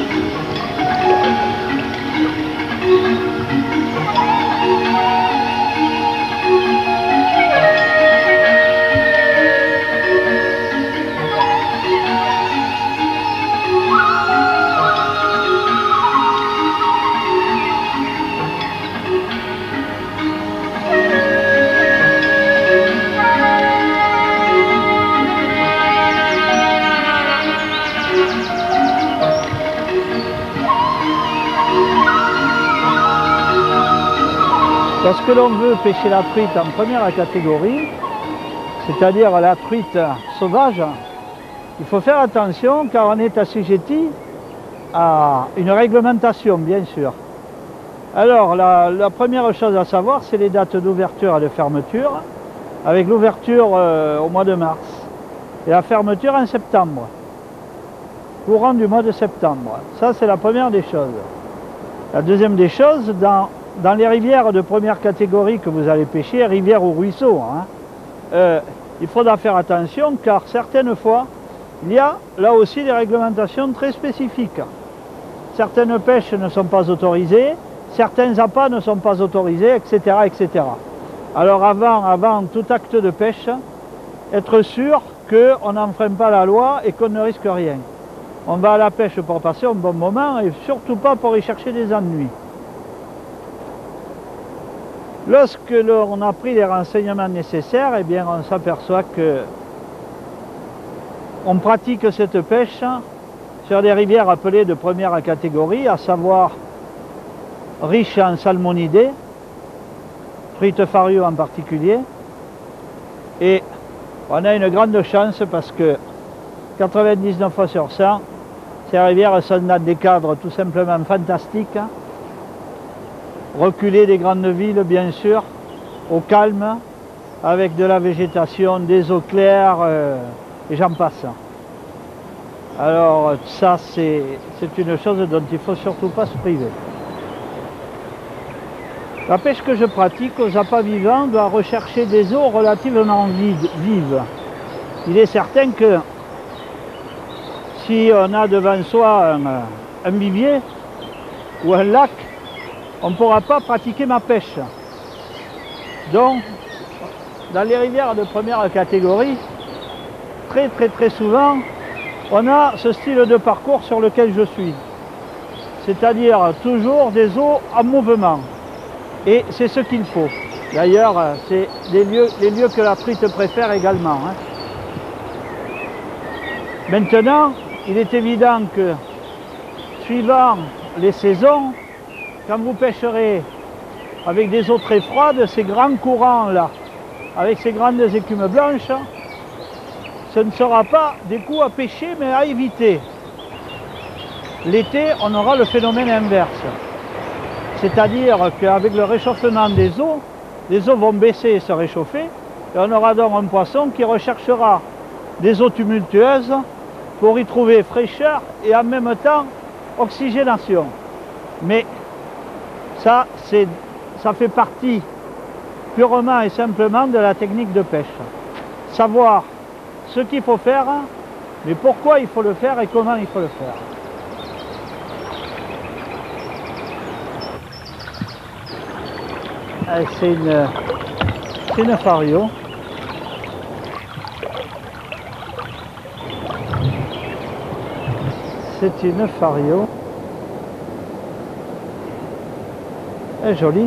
Lorsque l'on veut pêcher la truite en première catégorie, c'est-à-dire la truite sauvage, il faut faire attention car on est assujetti à une réglementation, bien sûr. Alors, la première chose à savoir, c'est les dates d'ouverture et de fermeture, avec l'ouverture au mois de mars et la fermeture en septembre, courant du mois de septembre. Ça, c'est la première des choses. La deuxième des choses, dans les rivières de première catégorie que vous allez pêcher, rivières ou ruisseaux, il faudra faire attention car certaines fois, il y a là aussi des réglementations très spécifiques. Certaines pêches ne sont pas autorisées, certains appâts ne sont pas autorisés, etc., etc. Alors avant tout acte de pêche, être sûr qu'on n'enfreint pas la loi et qu'on ne risque rien. On va à la pêche pour passer un bon moment et surtout pas pour y chercher des ennuis. Lorsque l'on a pris les renseignements nécessaires, eh bien on s'aperçoit que on pratique cette pêche sur des rivières appelées de première catégorie, à savoir riches en salmonidés, truite fario en particulier. Et on a une grande chance parce que 99 fois sur 100, ces rivières sont dans des cadres tout simplement fantastiques, reculées des grandes villes bien sûr, au calme, avec de la végétation, des eaux claires, et j'en passe. Alors ça c'est une chose dont il ne faut surtout pas se priver. La pêche que je pratique aux appâts vivants doit rechercher des eaux relativement vives. Il est certain que si on a devant soi un vivier ou un lac, on ne pourra pas pratiquer ma pêche. Donc, dans les rivières de première catégorie, très souvent, on a ce style de parcours sur lequel je suis. C'est-à-dire toujours des eaux en mouvement. Et c'est ce qu'il faut. D'ailleurs, c'est les lieux que la truite préfère également. Maintenant, il est évident que, suivant les saisons, quand vous pêcherez avec des eaux très froides, ces grands courants-là, avec ces grandes écumes blanches, ce ne sera pas des coups à pêcher, mais à éviter. L'été, on aura le phénomène inverse. C'est-à-dire qu'avec le réchauffement des eaux vont baisser et se réchauffer, et on aura donc un poisson qui recherchera des eaux tumultueuses pour y trouver fraîcheur et en même temps oxygénation. Mais ça fait partie purement et simplement de la technique de pêche. Savoir ce qu'il faut faire, mais pourquoi il faut le faire et comment il faut le faire. C'est une fario. C'est une fario. Elle est jolie.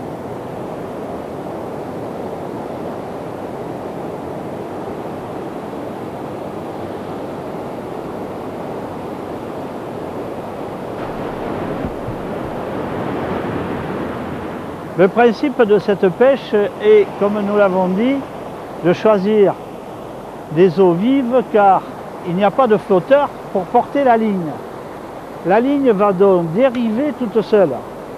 Le principe de cette pêche est, comme nous l'avons dit, de choisir des eaux vives car il n'y a pas de flotteur pour porter la ligne. La ligne va donc dériver toute seule.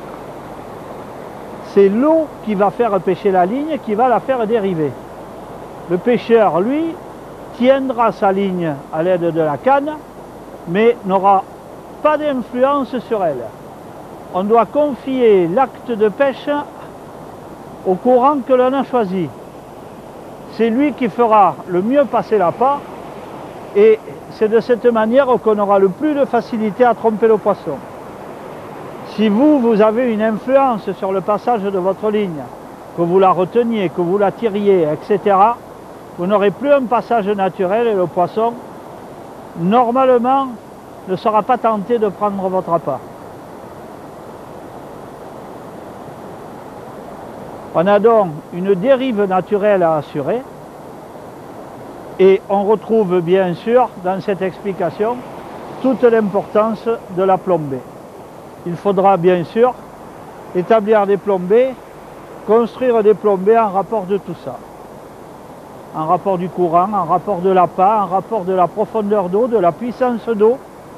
C'est l'eau qui va faire pêcher la ligne, qui va la faire dériver. Le pêcheur, lui, tiendra sa ligne à l'aide de la canne, mais n'aura pas d'influence sur elle. On doit confier l'acte de pêche au courant que l'on a choisi. C'est lui qui fera le mieux passer l'appât et c'est de cette manière qu'on aura le plus de facilité à tromper le poisson. Si vous avez une influence sur le passage de votre ligne, que vous la reteniez, que vous la tiriez, etc., vous n'aurez plus un passage naturel et le poisson, normalement, ne sera pas tenté de prendre votre appât. On a donc une dérive naturelle à assurer et on retrouve bien sûr dans cette explication toute l'importance de la plombée. Il faudra bien sûr établir des plombées, construire des plombées en rapport de tout ça. En rapport du courant, en rapport de l'appât, en rapport de la profondeur d'eau, de la puissance d'eau.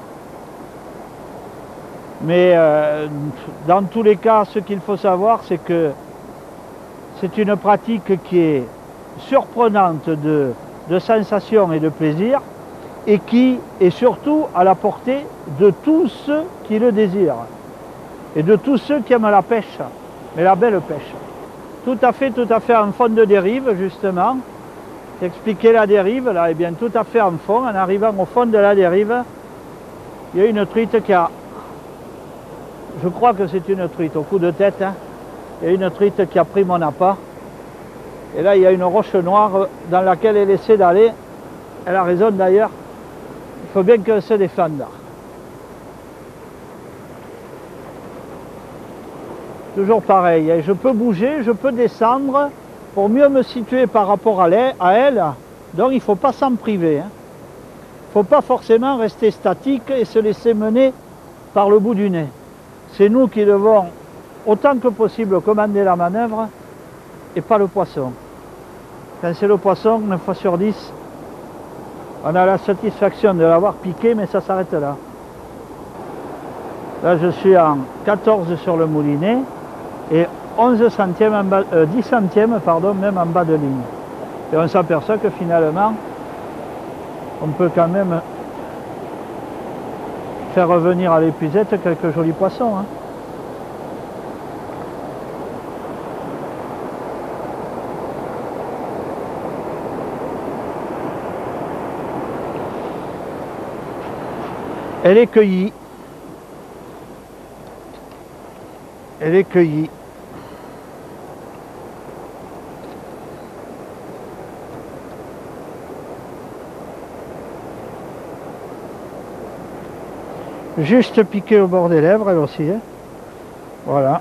Mais dans tous les cas, ce qu'il faut savoir, c'est que c'est une pratique qui est surprenante de sensations et de plaisir et qui est surtout à la portée de tous ceux qui le désirent et de tous ceux qui aiment la pêche, mais la belle pêche. Tout à fait en fond de dérive, justement. Expliquer la dérive, là, et bien tout à fait en fond, en arrivant au fond de la dérive, il y a une truite qui a, je crois que c'est une truite, au coup de tête, hein, il y a une truite qui a pris mon appât, et là il y a une roche noire dans laquelle elle essaie d'aller, elle a raison d'ailleurs, il faut bien qu'elle se défende. Toujours pareil, hein, je peux bouger, je peux descendre, pour mieux me situer par rapport à elle, donc il ne faut pas s'en priver. Il ne faut pas forcément rester statique et se laisser mener par le bout du nez. C'est nous qui devons, autant que possible, commander la manœuvre et pas le poisson. Quand c'est le poisson, 9 fois sur 10, on a la satisfaction de l'avoir piqué, mais ça s'arrête là. Là, je suis en 14 sur le moulinet et 11 centièmes en bas, 10 centièmes pardon, même en bas de ligne. Et on s'aperçoit que finalement, on peut quand même faire revenir à l'épuisette quelques jolis poissons. Hein. Elle est cueillie. Elle est cueillie. Juste piqué au bord des lèvres, elle aussi. Hein. Voilà.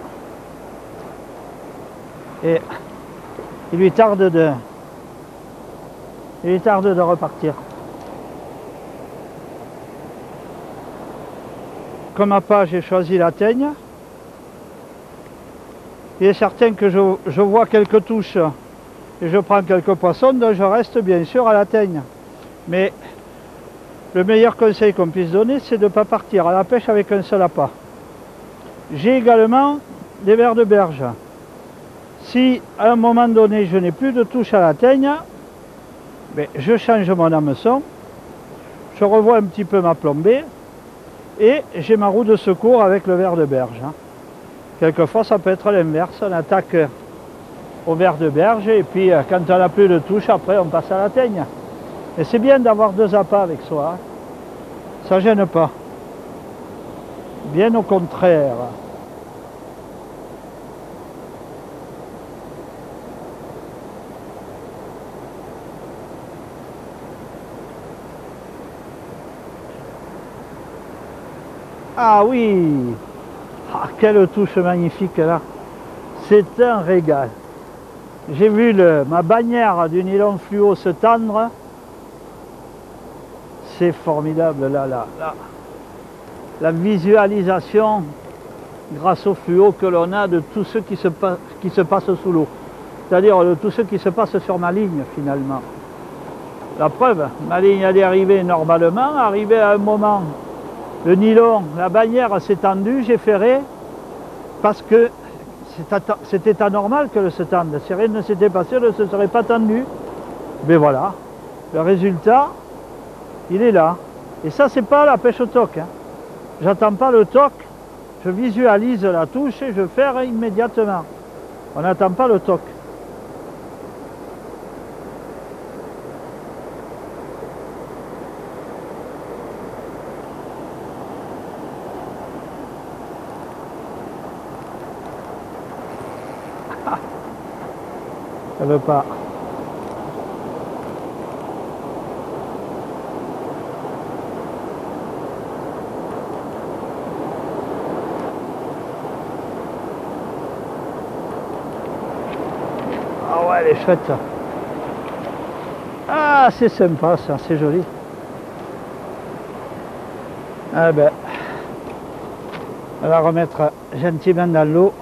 Et il lui tarde de repartir. Comme appât, j'ai choisi la teigne. Il est certain que je vois quelques touches et je prends quelques poissons, donc je reste bien sûr à la teigne. Mais le meilleur conseil qu'on puisse donner, c'est de ne pas partir à la pêche avec un seul appât. J'ai également des vers de berge. Si à un moment donné je n'ai plus de touche à la teigne, ben, je change mon hameçon, je revois un petit peu ma plombée et j'ai ma roue de secours avec le vers de berge. Quelquefois ça peut être l'inverse, on attaque au vers de berge et puis quand on n'a plus de touche, après on passe à la teigne. Et c'est bien d'avoir deux appâts avec soi, ça ne gêne pas, bien au contraire. Ah oui, ah, quelle touche magnifique là, c'est un régal. J'ai vu ma bannière du nylon fluo se tendre. C'est formidable là. La visualisation grâce au fluo que l'on a de tout ce qui se passe sous l'eau. C'est-à-dire de tout ce qui se passe sur ma ligne finalement. La preuve, ma ligne a dérivé normalement, arrivé à un moment, le nylon, la bannière s'est tendue, j'ai ferré, parce que c'était anormal que se tende. Si rien ne s'était passé, elle ne se serait pas tendue. Mais voilà, le résultat, il est là. Et ça, c'est pas la pêche au toc. Hein. J'attends pas le toc, je visualise la touche et je ferre immédiatement. On n'attend pas le toc. Ça veut pas. Ah ouais, elle est chouette. Ah, c'est sympa ça, c'est joli. Ah ben, on va remettre gentiment dans l'eau.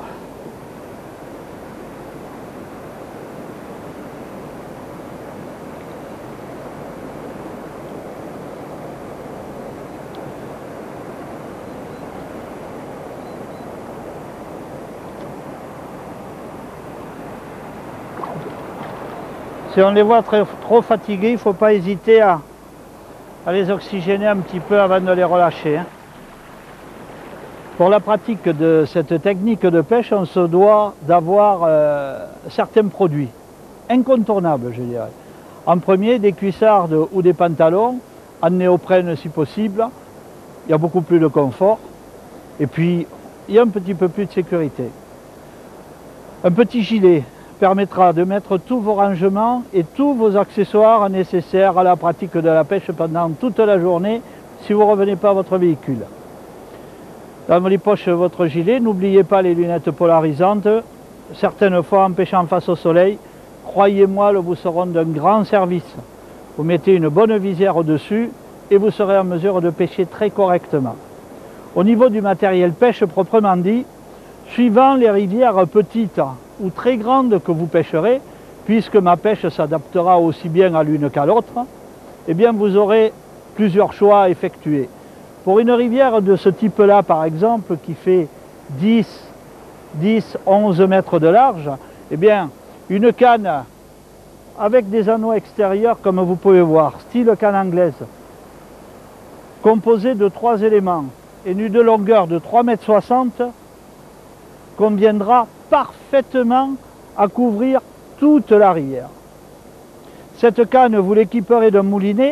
Si on les voit trop fatigués, il ne faut pas hésiter à les oxygéner un petit peu avant de les relâcher. Hein. Pour la pratique de cette technique de pêche, on se doit d'avoir certains produits incontournables, je dirais. En premier, des cuissardes ou des pantalons, en néoprène si possible. Il y a beaucoup plus de confort. Et puis, il y a un petit peu plus de sécurité. Un petit gilet permettra de mettre tous vos rangements et tous vos accessoires nécessaires à la pratique de la pêche pendant toute la journée si vous ne revenez pas à votre véhicule. Dans les poches de votre gilet, n'oubliez pas les lunettes polarisantes. Certaines fois, en pêchant face au soleil, croyez-moi, elles vous seront d'un grand service. Vous mettez une bonne visière au-dessus et vous serez en mesure de pêcher très correctement. Au niveau du matériel pêche proprement dit, suivant les rivières petites ou très grandes que vous pêcherez, puisque ma pêche s'adaptera aussi bien à l'une qu'à l'autre, eh bien vous aurez plusieurs choix à effectuer. Pour une rivière de ce type-là, par exemple, qui fait 10-11 mètres de large, eh bien une canne avec des anneaux extérieurs, comme vous pouvez voir, style canne anglaise, composée de 3 éléments et de longueur de 3,60 m, conviendra parfaitement à couvrir toute la rivière. Cette canne, vous l'équiperez d'un moulinet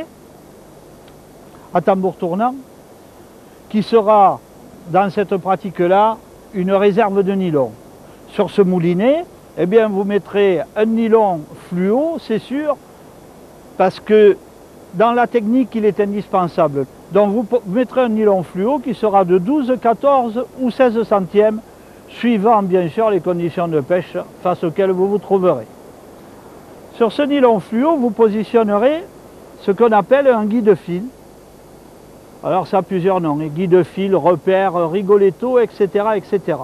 à tambour tournant qui sera, dans cette pratique-là, une réserve de nylon. Sur ce moulinet, eh bien, vous mettrez un nylon fluo, c'est sûr, parce que dans la technique, il est indispensable. Donc vous mettrez un nylon fluo qui sera de 12, 14 ou 16 centièmes, suivant bien sûr les conditions de pêche face auxquelles vous vous trouverez. Sur ce nylon fluo, vous positionnerez ce qu'on appelle un guide-fil. Alors ça a plusieurs noms, guide-fil, repère, rigoletto, etc., etc.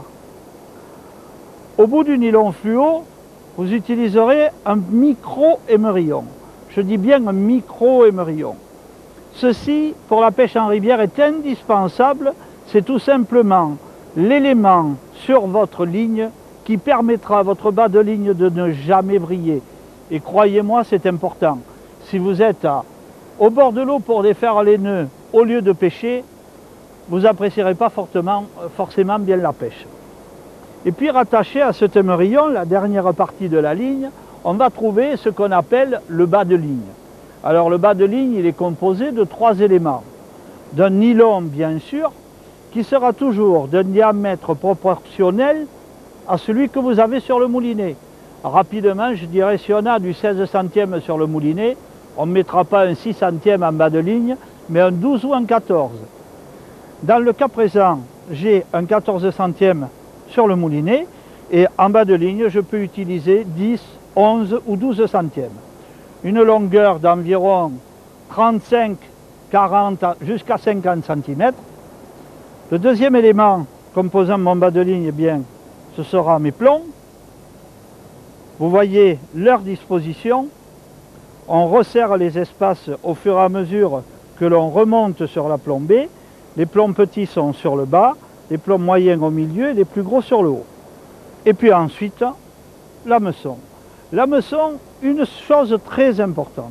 Au bout du nylon fluo, vous utiliserez un micro-émerillon. Je dis bien un micro-émerillon. Ceci, pour la pêche en rivière, est indispensable. C'est tout simplement l'élément sur votre ligne qui permettra à votre bas de ligne de ne jamais vriller. Et croyez-moi, c'est important. Si vous êtes au bord de l'eau pour défaire les nœuds au lieu de pêcher, vous n'apprécierez pas forcément bien la pêche. Et puis rattaché à cet émerillon, la dernière partie de la ligne, on va trouver ce qu'on appelle le bas de ligne. Alors le bas de ligne, il est composé de 3 éléments. D'un nylon bien sûr, qui sera toujours d'un diamètre proportionnel à celui que vous avez sur le moulinet. Rapidement, je dirais, si on a du 16 centièmes sur le moulinet, on ne mettra pas un 6 centièmes en bas de ligne, mais un 12 ou un 14. Dans le cas présent, j'ai un 14 centièmes sur le moulinet, et en bas de ligne, je peux utiliser 10, 11 ou 12 centièmes. Une longueur d'environ 35, 40 jusqu'à 50 cm. Le deuxième élément composant mon bas de ligne, eh bien, ce sera mes plombs. Vous voyez leur disposition. On resserre les espaces au fur et à mesure que l'on remonte sur la plombée. Les plombs petits sont sur le bas, les plombs moyens au milieu et les plus gros sur le haut. Et puis ensuite, l'hameçon. L'hameçon, une chose très importante.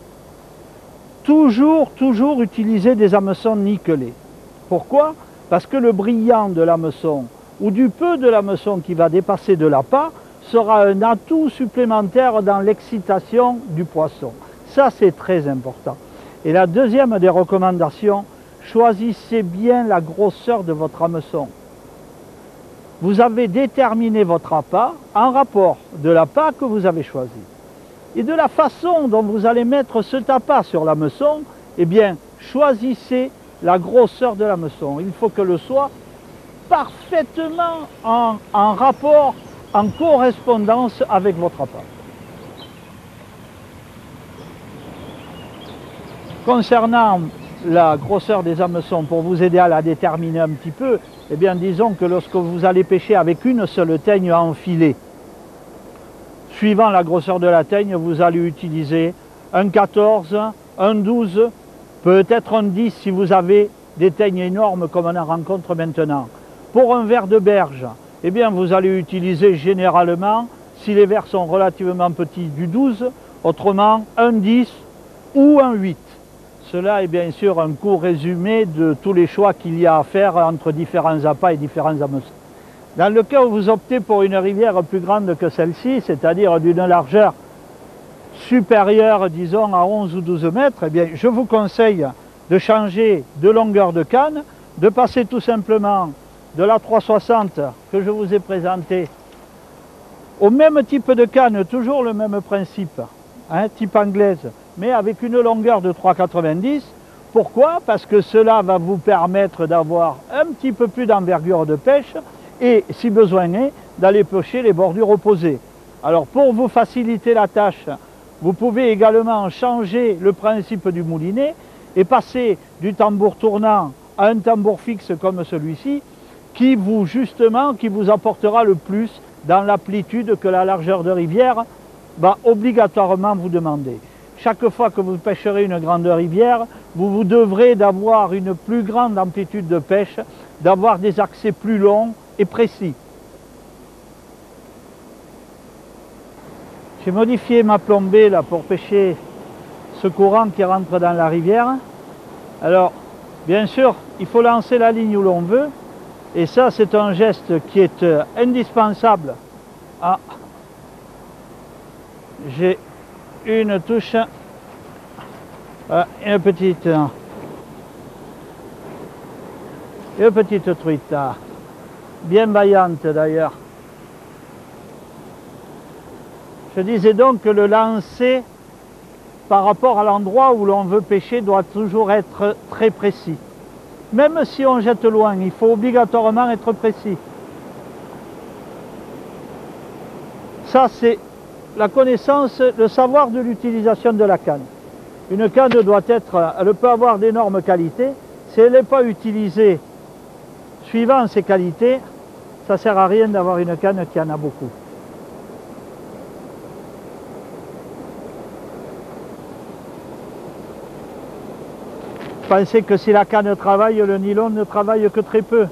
Toujours utiliser des hameçons nickelés. Pourquoi? Parce que le brillant de l'hameçon ou du peu de l'hameçon qui va dépasser de l'appât sera un atout supplémentaire dans l'excitation du poisson. Ça, c'est très important. Et la deuxième des recommandations, choisissez bien la grosseur de votre hameçon. vous avez déterminé votre appât en rapport de l'appât que vous avez choisi. Et de la façon dont vous allez mettre cet appât sur l'hameçon, eh bien, choisissez la grosseur de l'hameçon. Il faut que le soit parfaitement en rapport, en correspondance avec votre appât. Concernant la grosseur des hameçons, pour vous aider à la déterminer un petit peu, eh bien disons que lorsque vous allez pêcher avec une seule teigne en filet, suivant la grosseur de la teigne, vous allez utiliser un 14, un 12, peut-être un 10 si vous avez des teignes énormes comme on en rencontre maintenant. Pour un ver de berge, eh bien vous allez utiliser généralement, si les vers sont relativement petits, du 12, autrement un 10 ou un 8. Cela est bien sûr un court résumé de tous les choix qu'il y a à faire entre différents appâts et différents hameçons. Dans le cas où vous optez pour une rivière plus grande que celle-ci, c'est-à-dire d'une largeur supérieure, disons, à 11 ou 12 mètres, eh bien, je vous conseille de changer de longueur de canne, de passer tout simplement de la 360 que je vous ai présentée au même type de canne, toujours le même principe, hein, type anglaise, mais avec une longueur de 3,90. Pourquoi? Parce que cela va vous permettre d'avoir un petit peu plus d'envergure de pêche et, si besoin est, d'aller pêcher les bordures opposées. Alors, pour vous faciliter la tâche, vous pouvez également changer le principe du moulinet et passer du tambour tournant à un tambour fixe comme celui-ci, qui vous apportera le plus dans l'amplitude que la largeur de rivière va obligatoirement vous demander. Chaque fois que vous pêcherez une grande rivière, vous devrez d'avoir une plus grande amplitude de pêche, d'avoir des accès plus longs et précis. J'ai modifié ma plombée là pour pêcher ce courant qui rentre dans la rivière. Alors, bien sûr, il faut lancer la ligne où l'on veut, et ça c'est un geste qui est indispensable. Ah, j'ai une touche, une petite truite, bien vaillante d'ailleurs. Je disais donc que le lancer par rapport à l'endroit où l'on veut pêcher doit toujours être très précis. Même si on jette loin, il faut obligatoirement être précis. Ça c'est la connaissance, le savoir de l'utilisation de la canne. Une canne elle peut avoir d'énormes qualités. Si elle n'est pas utilisée suivant ses qualités, ça ne sert à rien d'avoir une canne qui en a beaucoup. Pensez que si la canne travaille, le nylon ne travaille que très peu.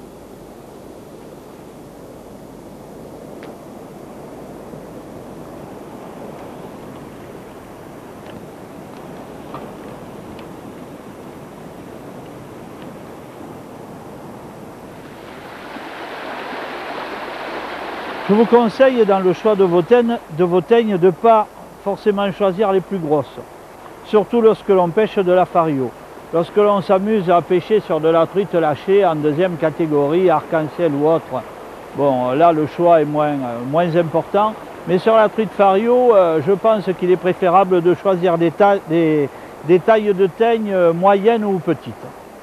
Je vous conseille dans le choix de vos teignes de ne pas forcément choisir les plus grosses, surtout lorsque l'on pêche de la fario. Lorsque l'on s'amuse à pêcher sur de la truite lâchée en deuxième catégorie, arc-en-ciel ou autre, bon là le choix est moins important, mais sur la truite fario, je pense qu'il est préférable de choisir des tailles de teignes moyennes ou petites.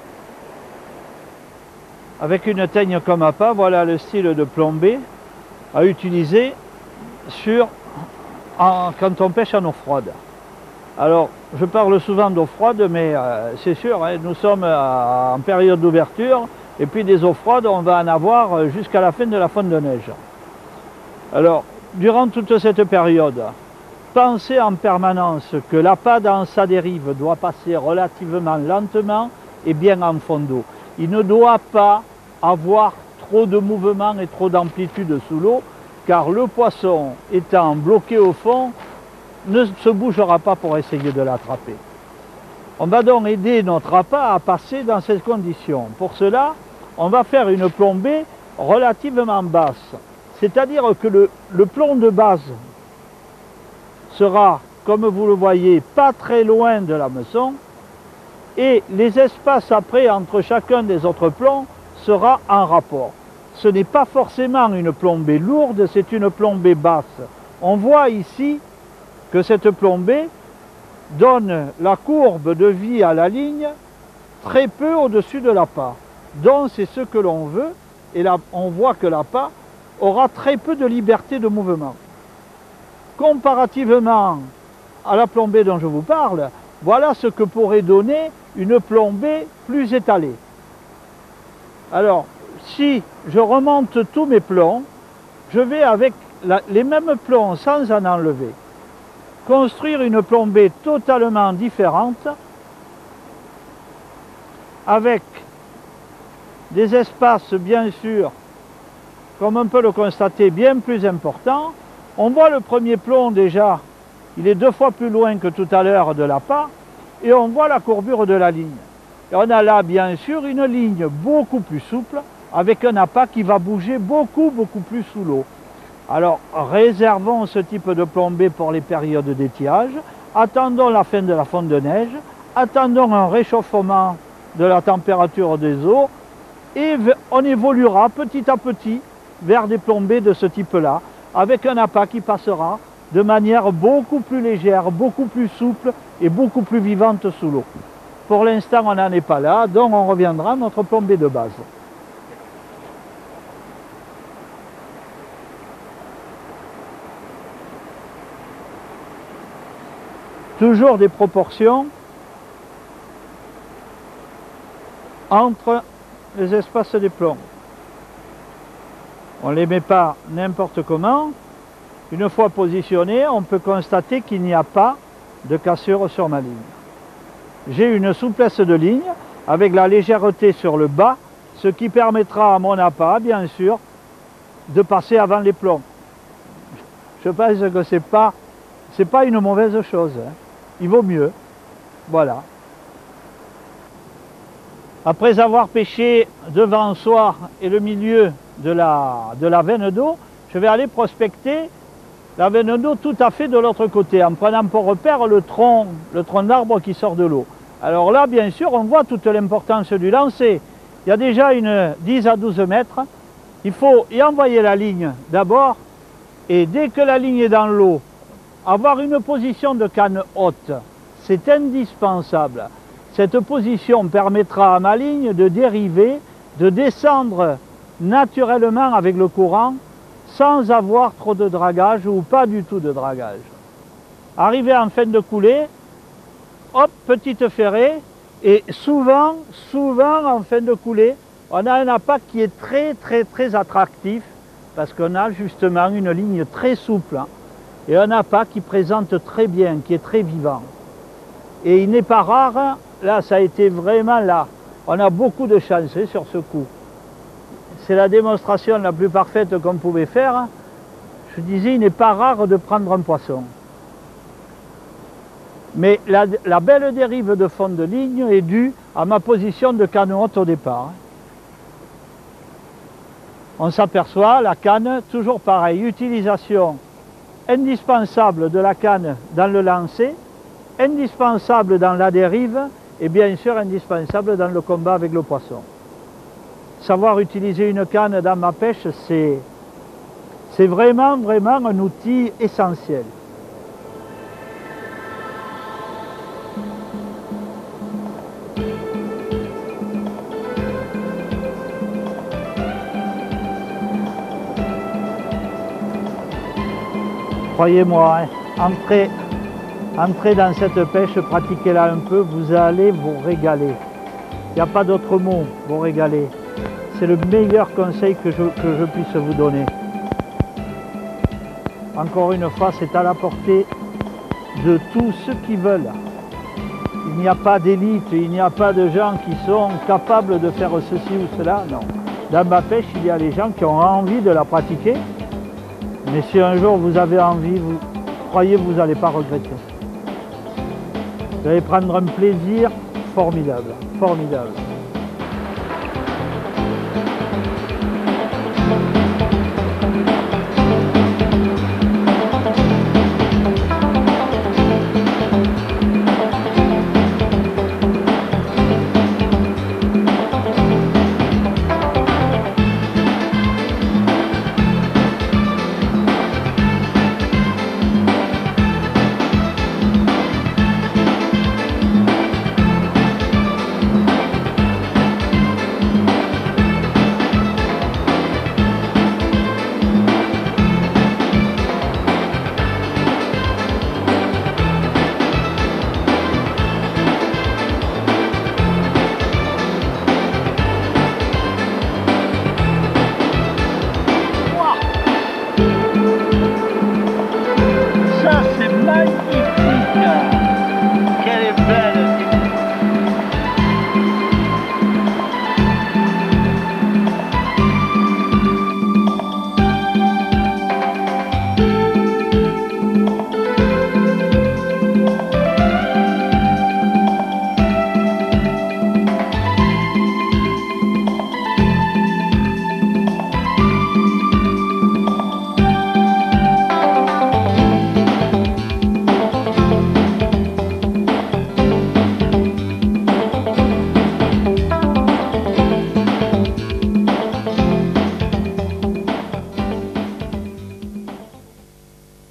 Avec une teigne comme appât, voilà le style de plombée à utiliser quand on pêche en eau froide. Alors, je parle souvent d'eau froide, mais c'est sûr, hein, nous sommes en période d'ouverture, et puis des eaux froides, on va en avoir jusqu'à la fin de la fonte de neige. Alors, durant toute cette période, pensez en permanence que l'appât dans sa dérive doit passer relativement lentement et bien en fond d'eau. Il ne doit pas avoir trop de mouvement et trop d'amplitude sous l'eau, car le poisson étant bloqué au fond, ne se bougera pas pour essayer de l'attraper. On va donc aider notre appât à passer dans ces conditions. Pour cela, on va faire une plombée relativement basse. C'est-à-dire que le plomb de base sera, comme vous le voyez, pas très loin de l'hameçon, et les espaces après entre chacun des autres plombs sera en rapport. ce n'est pas forcément une plombée lourde, c'est une plombée basse. On voit ici que cette plombée donne la courbe de vie à la ligne très peu au-dessus de l'appât. Donc c'est ce que l'on veut, et là on voit que l'appât aura très peu de liberté de mouvement. Comparativement à la plombée dont je vous parle, voilà ce que pourrait donner une plombée plus étalée. Alors, si je remonte tous mes plombs, je vais avec les mêmes plombs sans en enlever, construire une plombée totalement différente, avec des espaces bien sûr, comme on peut le constater, bien plus importants. On voit le premier plomb déjà, il est 2 fois plus loin que tout à l'heure de l'appât, et on voit la courbure de la ligne. Et on a là bien sûr une ligne beaucoup plus souple, avec un appât qui va bouger beaucoup plus sous l'eau. Alors réservons ce type de plombée pour les périodes d'étiage, attendons la fin de la fonte de neige, attendons un réchauffement de la température des eaux, et on évoluera petit à petit vers des plombées de ce type-là, avec un appât qui passera de manière beaucoup plus légère, beaucoup plus souple et beaucoup plus vivante sous l'eau. Pour l'instant, on n'en est pas là, donc on reviendra à notre plombée de base. Toujours des proportions entre les espaces des plombs. On ne les met pas n'importe comment. Une fois positionnés, on peut constater qu'il n'y a pas de cassure sur ma ligne. J'ai une souplesse de ligne avec la légèreté sur le bas, ce qui permettra à mon appât, bien sûr, de passer avant les plombs. Je pense que c'est pas une mauvaise chose, hein. Il vaut mieux. Voilà. Après avoir pêché devant soi et le milieu de la veine d'eau, je vais aller prospecter la veine d'eau tout à fait de l'autre côté, en prenant pour repère le tronc d'arbre qui sort de l'eau. Alors là, bien sûr, on voit toute l'importance du lancer. Il y a déjà une 10 à 12 mètres. Il faut y envoyer la ligne d'abord, et dès que la ligne est dans l'eau, avoir une position de canne haute, c'est indispensable. Cette position permettra à ma ligne de dériver, de descendre naturellement avec le courant, sans avoir trop de dragage ou pas du tout de dragage. Arrivé en fin de coulée, hop, petite ferrée, et souvent en fin de coulée, on a un appât qui est très attractif, parce qu'on a justement une ligne très souple, hein, et un appât qui présente très bien, qui est très vivant. Et il n'est pas rare, là ça a été vraiment là, on a beaucoup de chance sur ce coup. C'est la démonstration la plus parfaite qu'on pouvait faire. Je disais, il n'est pas rare de prendre un poisson. Mais la belle dérive de fond de ligne est due à ma position de canne haute au départ. On s'aperçoit, la canne, toujours pareil, utilisation indispensable de la canne dans le lancer, indispensable dans la dérive et bien sûr indispensable dans le combat avec le poisson. Savoir utiliser une canne dans ma pêche, c'est vraiment un outil essentiel. Croyez-moi, hein, entrez dans cette pêche, pratiquez-la un peu, vous allez vous régaler. Il n'y a pas d'autre mot, vous régaler. C'est le meilleur conseil que je puisse vous donner. Encore une fois, c'est à la portée de tous ceux qui veulent. Il n'y a pas d'élite, il n'y a pas de gens qui sont capables de faire ceci ou cela, non. Dans ma pêche, il y a les gens qui ont envie de la pratiquer, mais si un jour vous avez envie, croyez, vous n'allez pas regretter. Vous allez prendre un plaisir formidable, formidable.